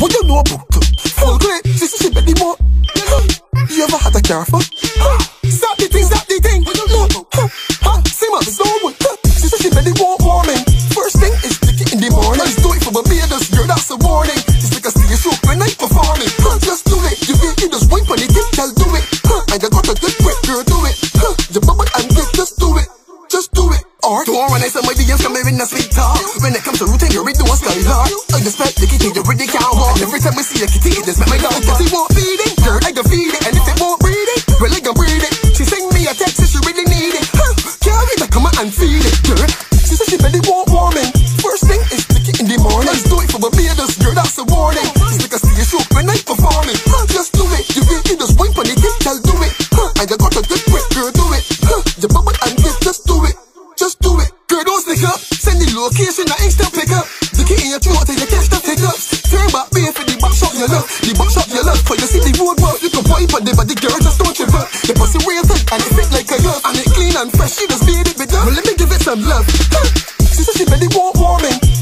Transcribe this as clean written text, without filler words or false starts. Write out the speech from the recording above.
What you know about her? Full grade, she said she belly more. You ever had a car for? Stop the thing, stop the thing. What you know about? See my soul. She said she belly warming. First thing is stick it in the morning. Let's do it for the bearders, girl, that's a warning. It's like a stage show when I performing. Just do it, you feel it, just wait for the thing, girl, do it. And you got a good grip, girl, do it. You bubble and get, just do it. Just do it. Or to all when I say my DMs come in a sweet talk. When it comes to routine, you're into a skylark. I just bet the kitty, you really can't walk. Every time we see a kitty, it just make my dog. Cause he won't feed it, girl, I can feed it. And if it won't breed it, well, I can breed it. She sing me a text, she really need it. Carry the come and feed it, girl. She said she belly warming. First thing is stick it in the morning. Let's do it for the bearders, girl, that's a warning. It's like a stage show when I performing. Just do it, you feel it, just wait for the thing, girl, do it. And you got a good grip, girl, do it. You bubble and get, just do it. Just do it. Girl, don't stick up. Send the location, I ain't still pick up. The key in your throat till you catch the pickups. Turn back, baby, for the box shop you love. The box shop you love, cause you see the road walk. You can wipe on the body, girl, just don't trip up. The pussy real tight and it fit like a glove. And it clean and fresh, she just beat it with love. Well, let me give it some love. She said she belly warming.